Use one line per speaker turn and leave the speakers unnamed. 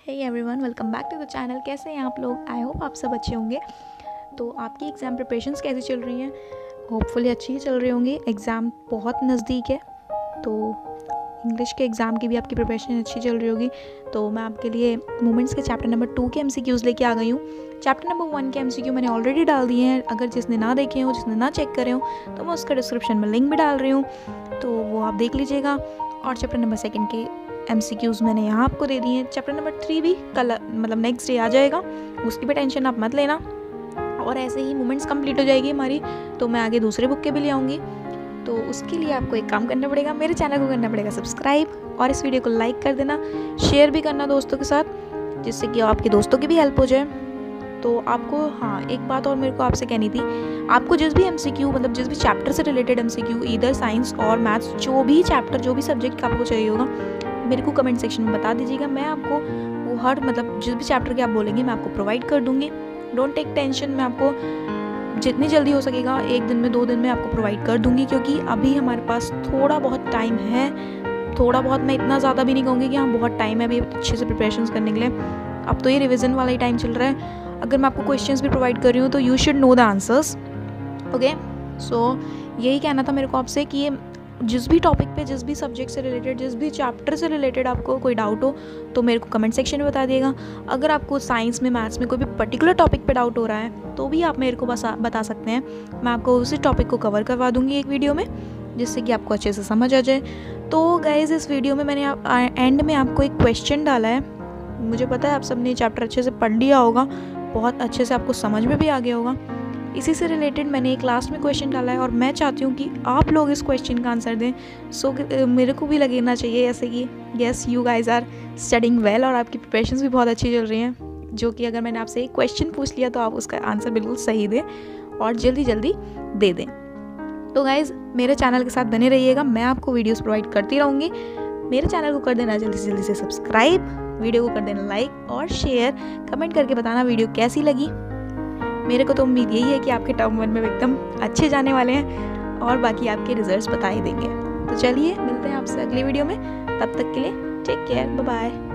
Hey everyone, welcome back to the channel. कैसे हैं आप लोग? आई होप आप सब अच्छे होंगे। तो आपकी एग्ज़ाम प्रिपरेशंस कैसी चल रही हैं? होपफुली अच्छी ही चल रही होंगी। एग्ज़ाम बहुत नज़दीक है, तो इंग्लिश के एग्ज़ाम की भी आपकी प्रिपरेशन अच्छी चल रही होगी। तो मैं आपके लिए मोमेंट्स के चैप्टर नंबर 2 के MCQs लेके आ गई हूँ। चैप्टर नंबर 1 के MCQ मैंने ऑलरेडी डाल दिए हैं। अगर जिसने ना देखे हो, जिसने ना चेक करे हो, तो मैं उसका डिस्क्रिप्शन में लिंक भी डाल रही हूँ, तो वो आप देख लीजिएगा। और चैप्टर नंबर 2 के MCQs मैंने यहाँ आपको दे दिए हैं। चैप्टर नंबर 3 भी कल मतलब नेक्स्ट डे आ जाएगा, उसकी भी टेंशन आप मत लेना। और ऐसे ही मोमेंट्स कंप्लीट हो जाएगी हमारी, तो मैं आगे दूसरे बुक के भी ले आऊँगी। तो उसके लिए आपको एक काम करना पड़ेगा, मेरे चैनल को करना पड़ेगा सब्सक्राइब, और इस वीडियो को लाइक कर देना, शेयर भी करना दोस्तों के साथ, जिससे कि आपके दोस्तों की भी हेल्प हो जाए। तो आपको एक बात और मेरे को आपसे कहनी थी। आपको जिस भी MCQ मतलब जिस भी चैप्टर से रिलेटेड MCQ, इधर साइंस और मैथ्स, जो भी चैप्टर, जो भी सब्जेक्ट का आपको चाहिए होगा, मेरे को कमेंट सेक्शन में बता दीजिएगा। मैं आपको वो हर मतलब जिस भी चैप्टर के आप बोलेंगे मैं आपको प्रोवाइड कर दूँगी। डोंट टेक टेंशन, मैं आपको जितनी जल्दी हो सकेगा 1 दिन में 2 दिन में आपको प्रोवाइड कर दूँगी, क्योंकि अभी हमारे पास थोड़ा बहुत टाइम है। थोड़ा बहुत, मैं इतना ज़्यादा भी नहीं कहूँगी कि बहुत टाइम है अभी अच्छे से प्रिपरेशंस करने के लिए। अब तो ये रिविज़न वाला ही टाइम चल रहा है। अगर मैं आपको क्वेश्चंस भी प्रोवाइड कर रही हूँ तो you should know the answers. Okay, so यही कहना था मेरे को आपसे कि जिस भी टॉपिक पे, जिस भी सब्जेक्ट से रिलेटेड, जिस भी चैप्टर से रिलेटेड आपको कोई डाउट हो तो मेरे को कमेंट सेक्शन में बता दिएगा। अगर आपको साइंस में, मैथ्स में कोई भी पर्टिकुलर टॉपिक पे डाउट हो रहा है तो भी आप मेरे को बता सकते हैं। मैं आपको उसी टॉपिक को कवर करवा दूँगी एक वीडियो में, जिससे कि आपको अच्छे से समझ आ जाए। तो गाइज़, इस वीडियो में मैंने एंड में आपको एक क्वेश्चन डाला है। मुझे पता है आप सबने चैप्टर अच्छे से पढ़ लिया होगा, बहुत अच्छे से आपको समझ में भी आ गया होगा। इसी से रिलेटेड मैंने एक लास्ट में क्वेश्चन डाला है, और मैं चाहती हूँ कि आप लोग इस क्वेश्चन का आंसर दें। सो मेरे को भी लगना चाहिए ऐसे कि yes, you guys are studying well, और आपकी प्रिपरेशंस भी बहुत अच्छी चल रही हैं। जो कि अगर मैंने आपसे एक क्वेश्चन पूछ लिया तो आप उसका आंसर बिल्कुल सही दें और जल्दी जल्दी दे दें। तो गाइज़, मेरे चैनल के साथ बने रहिएगा, मैं आपको वीडियोज़ प्रोवाइड करती रहूँगी। मेरे चैनल को कर देना जल्दी से सब्सक्राइब, वीडियो को कर देना लाइक और शेयर, कमेंट करके बताना वीडियो कैसी लगी। मेरे को तो उम्मीद यही है कि आपके टर्म 1 में एकदम अच्छे जाने वाले हैं, और बाकी आपके रिजल्ट्स बता ही देंगे। तो चलिए, मिलते हैं आपसे अगली वीडियो में। तब तक के लिए टेक केयर, बाय बाय।